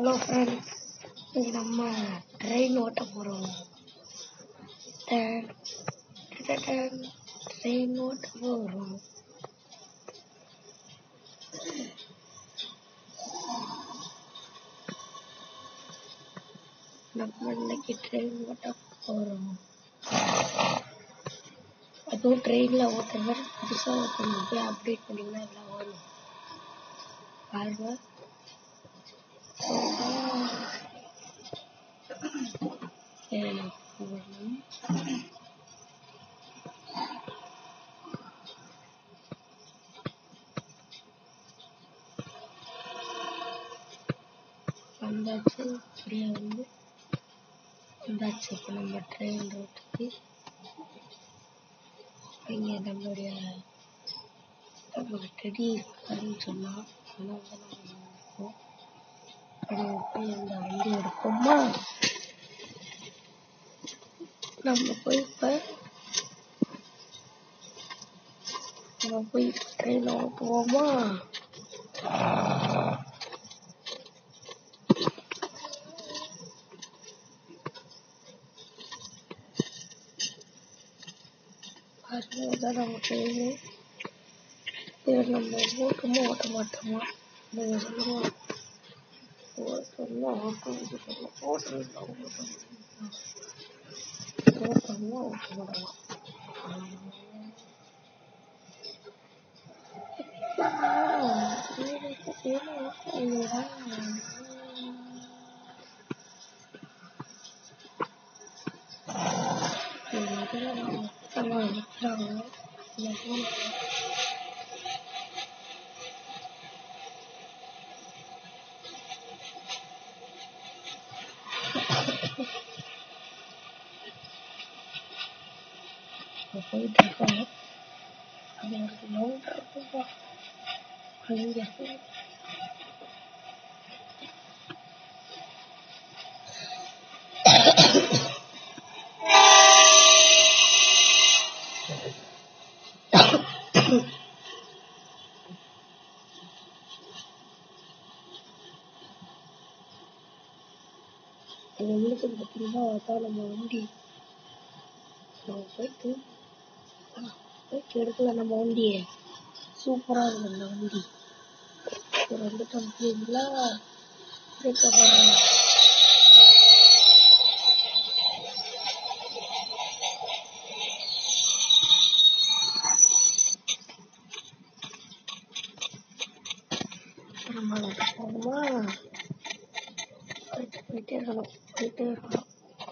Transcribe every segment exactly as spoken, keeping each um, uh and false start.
Hello friends, இன்னைக்கு நம்ம train ஓட்ட போகிறோம். ட்ரெயின் ஓட்ட போகிறோம். நம்ம இன்னைக்கு ட்ரெயின் ஓட்ட போகிறோம். அதுவும் ட்ரெயினில் ஓட்டுற மாதிரி புதுசாக ஓட்டணும். போய் அப்டேட் பண்ணிங்கன்னா எல்லாம் வரும் பாருங்க. வந்தாச்சு. இப்படியே வந்து வந்தாச்சு. இப்போ நம்ம ட்ரெயின் ரோட்டுக்கு இங்கே நம்மளுடைய நம்ம டெடி இருக்காருன்னு சொன்னால் அதனால தான் நம்ம இருக்கோம். அப்படி போய் அந்த வண்டி எடுப்போமா? நம்ம போய் இப்போ நம்ம போய் ட்ரெயினில் ஓட்டுவோமா? அதுதான் நம்ம ட்ரெயினு. இதை நம்ம ஓட்டமா ஓட்ட மாட்டோமா? நீங்கள் சொல்லுவோம். ஓட்டம்னா ஓட்டம் சொல்லலாம், ஓட்டம்னா ஓட்டம் ஓட்டம்னா ஓட்ட மாட்டோமா? போயிட்டு இருக்கோம். அது ஒரு லவுண்டாக இருக்குப்பா. அங்கே எங்களுக்கு பார்த்தீங்கன்னா அதான் நம்ம வண்டி. நம்ம போயிட்டு போயிட்டு எடுக்கல நம்ம வண்டியை. சூப்பராக இருக்குது அந்த வண்டி. ஒரு ரெண்டு கம்பெனிங்களா நம்ம போகணுமா? போயிட்டு போயிட்டே இருக்கணும் போயிட்டே இருக்கணும்.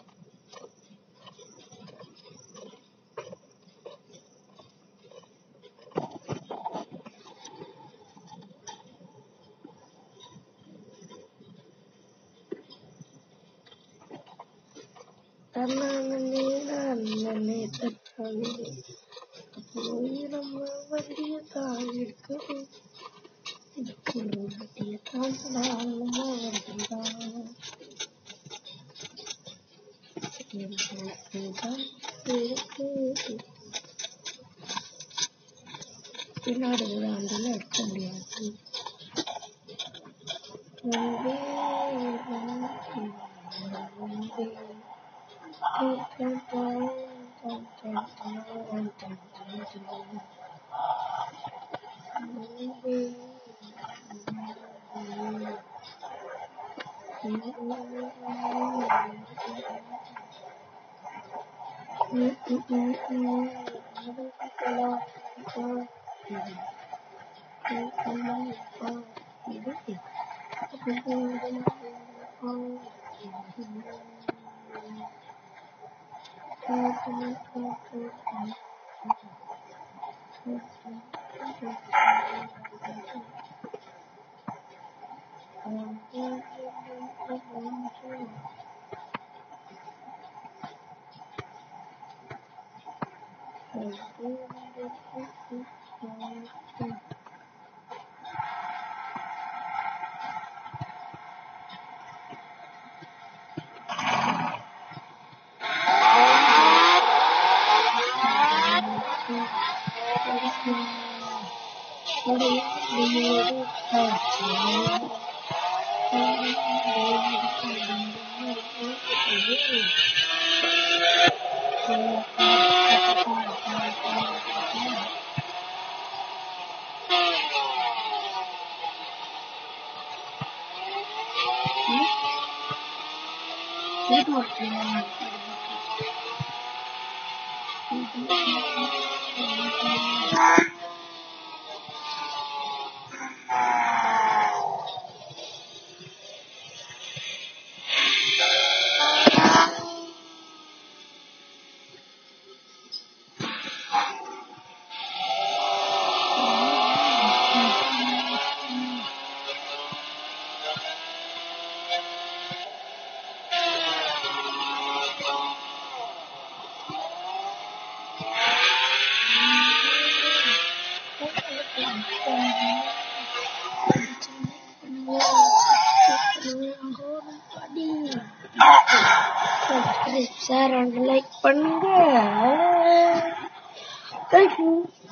நம்ம வண்டியை தான் எடுக்கணும். இதுக்கு வண்டியை தான் நம்ம வண்டிதான் பின்னாடி வண்டியெல்லாம் எடுக்க முடியாது. சப்ஸ்கிரைப் ஷேர் அண்ட் லைக் பண்ணுங்க. தேங்க்யூ.